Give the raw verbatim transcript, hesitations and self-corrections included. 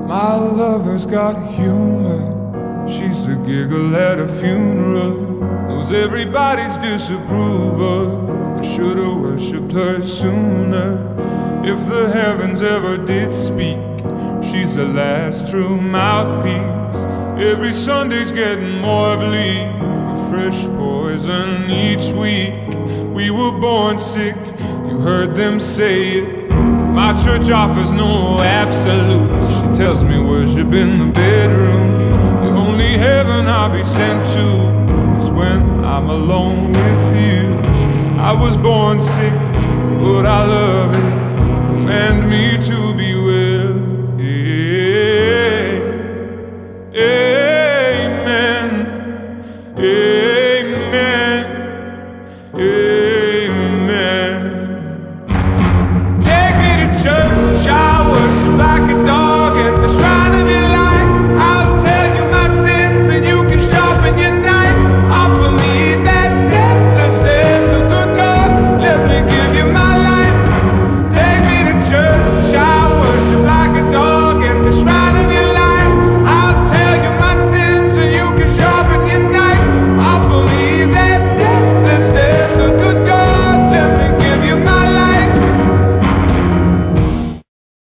My lover's got humor. She's the giggle at a funeral. Knows everybody's disapproval. I should've worshipped her sooner. If the heavens ever did speak, she's the last true mouthpiece. Every Sunday's getting more bleak, a fresh poison each week. We were born sick, you heard them say it. My church offers no absolutes. She tells me worship in the bedroom. The only heaven I'll be sent to is when I'm alone with you. I was born sick, but I love it. Command me to